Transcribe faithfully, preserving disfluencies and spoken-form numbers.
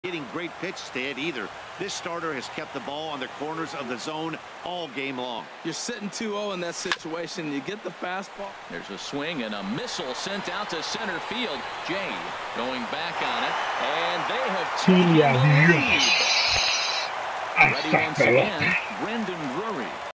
Getting great pitches to hit either. This starter has kept the ball on the corners of the zone all game long. You're sitting two oh in that situation. You get the fastball. There's a swing and a missile sent out to center field. Jay going back on it, and they have taken the lead. Ready once again, Brendan Rowe.